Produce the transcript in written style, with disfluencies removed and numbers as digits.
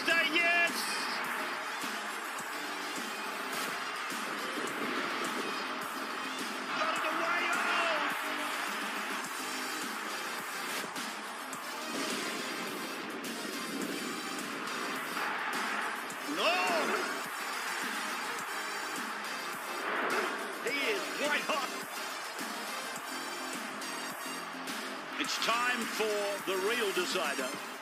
say yes. Got it away. Oh! No! He is white hot. It's time for the real decider.